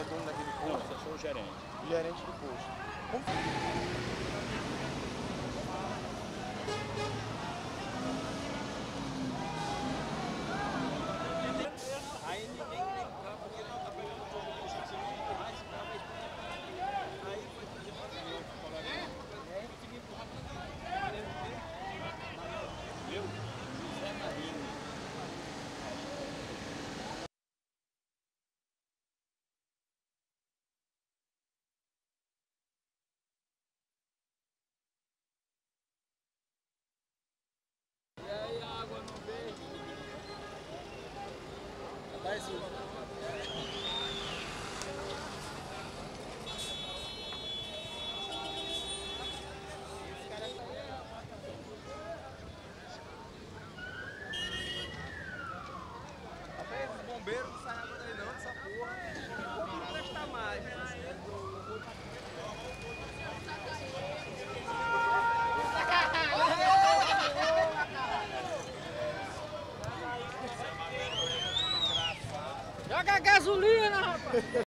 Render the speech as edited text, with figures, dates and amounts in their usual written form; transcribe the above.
dono daquele Não, posto? eu sou o gerente. O gerente do posto. Aí ninguém lembrava porque não tá pegando fogo no chão, você não mais, aí foi fazer uma reunião com o colega. E aí consegui empurrar pra dentro. Viu? José Marinho. E aí a água não veio. Rapaz, os bombeiros não saem água daí não, dessa porra. Não presta mais. Joga gasolina, rapaz!